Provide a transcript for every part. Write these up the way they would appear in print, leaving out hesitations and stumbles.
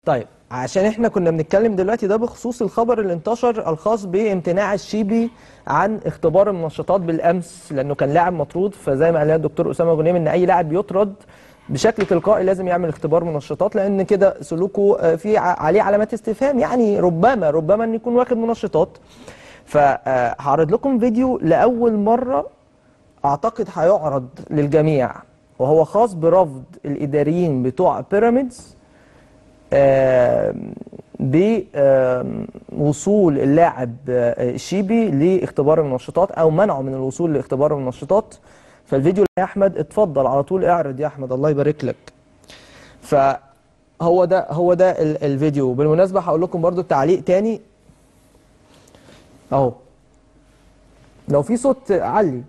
طيب عشان احنا كنا بنتكلم دلوقتي ده بخصوص الخبر اللي انتشر الخاص بامتناع الشيبي عن اختبار المنشطات بالامس لانه كان لاعب مطرود. فزي ما قال لنا الدكتور اسامه غنيم ان اي لاعب بيطرد بشكل تلقائي لازم يعمل اختبار منشطات، لان كده سلوكه في عليه علامات استفهام، يعني ربما ان يكون واخد منشطات. فهعرض لكم فيديو لاول مره اعتقد هيعرض للجميع، وهو خاص برفض الاداريين بتوع بيراميدز بوصول اللاعب الشيبي لاختبار المنشطات او منعه من الوصول لاختبار المنشطات. فالفيديو يا احمد اتفضل على طول اعرض يا احمد، الله يبارك لك. هو ده الفيديو. بالمناسبه هقول لكم برضو تعليق تاني اهو، لو في صوت علي.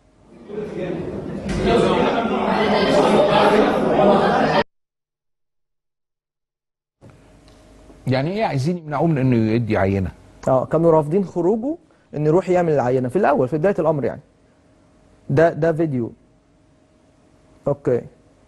يعني ايه عايزين يمنعوه من انه يدي عينه؟ كانوا رافضين خروجه انه يروح يعمل العينه في الاول في بدايه الامر يعني. ده فيديو. اوكي.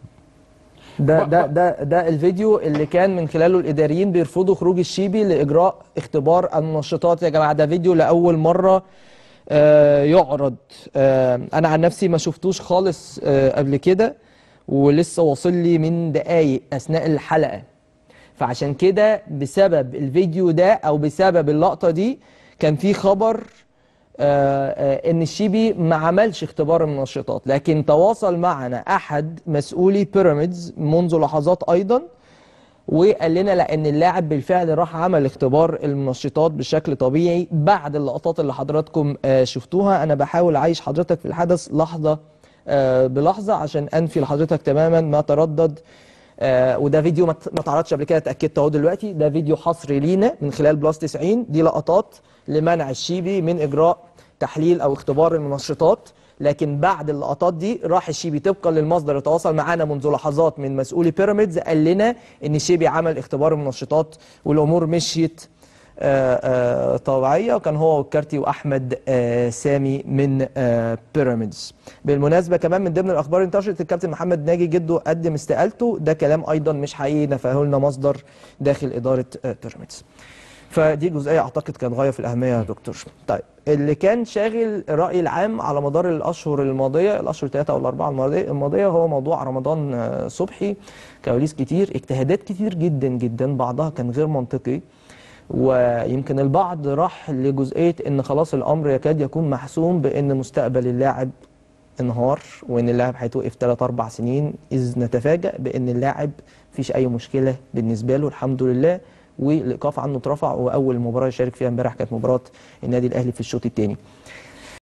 ده الفيديو اللي كان من خلاله الاداريين بيرفضوا خروج الشيبي لاجراء اختبار المنشطات. يا جماعه ده فيديو لاول مره يعرض. انا عن نفسي ما شفتوش خالص قبل كده، ولسه واصل لي من دقايق اثناء الحلقه. فعشان كده بسبب الفيديو ده او بسبب اللقطه دي كان في خبر ان الشيبي ما عملش اختبار المنشطات، لكن تواصل معنا احد مسؤولي بيراميدز منذ لحظات ايضا وقال لنا لا، ان اللاعب بالفعل راح عمل اختبار المنشطات بشكل طبيعي بعد اللقطات اللي حضراتكم شفتوها. انا بحاول اعيش حضرتك في الحدث لحظه بلحظه عشان انفي لحضرتك تماما ما تردد. وده فيديو ما اتعرضش قبل كده، اتاكدت اهو دلوقتي. ده فيديو حصري لينا من خلال بلس 90. دي لقطات لمنع الشيبي من اجراء تحليل او اختبار المنشطات، لكن بعد اللقطات دي راح الشيبي طبقا للمصدر اللي تواصل معانا منذ لحظات من مسؤولي بيراميدز قال لنا ان الشيبي عمل اختبار المنشطات والامور مشيت طبيعيه، وكان هو والكارتي واحمد سامي من بيراميدز. بالمناسبه كمان من ضمن الاخبار اللي انتشرت الكابتن محمد ناجي جده قدم استقالته، ده كلام ايضا مش حقيقي نفاه لنا مصدر داخل اداره بيراميدز. فدي جزئيه اعتقد كانت غايه في الاهميه يا دكتور. طيب اللي كان شاغل الراي العام على مدار الاشهر الماضيه، الاشهر 3 او 4 الماضيه، هو موضوع رمضان صبحي. كواليس كتير، اجتهادات كتير جدا جدا، بعضها كان غير منطقي، ويمكن البعض راح لجزئيه ان خلاص الامر يكاد يكون محسوم بان مستقبل اللاعب انهار وان اللاعب هيتوقف 3 4 سنين، اذ نتفاجأ بان اللاعب مفيش اي مشكله بالنسبه له الحمد لله، والايقاف عنه اترفع، واول مباراه يشارك فيها امبارح كانت مباراه النادي الاهلي في الشوط الثاني.